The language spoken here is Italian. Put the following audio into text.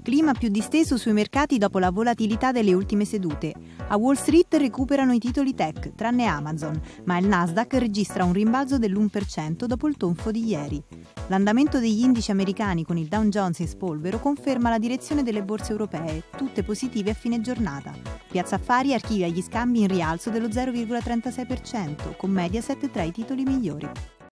Clima più disteso sui mercati dopo la volatilità delle ultime sedute. A Wall Street recuperano i titoli tech, tranne Amazon, ma il Nasdaq registra un rimbalzo dell'1% dopo il tonfo di ieri. L'andamento degli indici americani con il Dow Jones in spolvero conferma la direzione delle borse europee, tutte positive a fine giornata. Piazza Affari archivia gli scambi in rialzo dello 0,36%, con Mediaset tra i titoli migliori.